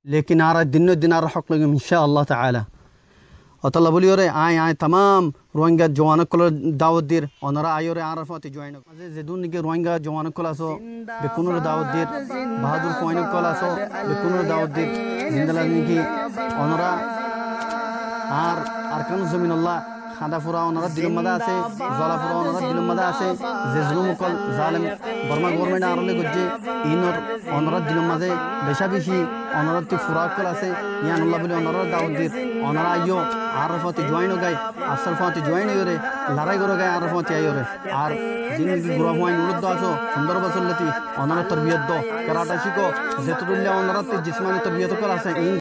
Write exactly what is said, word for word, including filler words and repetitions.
लेकिन आरा दिन दिन आरा हक लगे इंशाअल्लाह ताला अतल्ला बोलियो रे आय आय तमाम रोहिंग्या जवान को दावत दिर ओनरा आयो रे आरा फते जॉइन जे जेदुन के रोहिंग्या जवान को लासो बेकुनो दावत दिर बहादुर कोइन को लासो बेकुनो दावत दिर जिंदला की ओनरा आर अरकान जमीन अल्लाह खादा फुरा ओनरा दिल मदा আছে জলা ফুরা ওনরা দিল মদা আছে যে জুলুম কল জালেম বর্মা গভর্নমেন্ট আরলে গজে ইনর ওনরা দিল মাঝে বেশা বেশি ওনরা তি ফুরা কল আছে ইয়ান আল্লাহ বলে ওনরা দাউদ দিত ওনরা আইও আরফতে জয়েন গায় আসল ফতে জয়েন হইরে লড়াই করে গায় আরফতে আইরে আর জিন্দগি গুরা হওয়াই উলুদ আছো সুন্দর বসলতি ওনরা তরবিয়ত দো কারাটা শিখো যেতুল্লাহ ওনরা তি জিসমানি তরবিয়ত কল আছে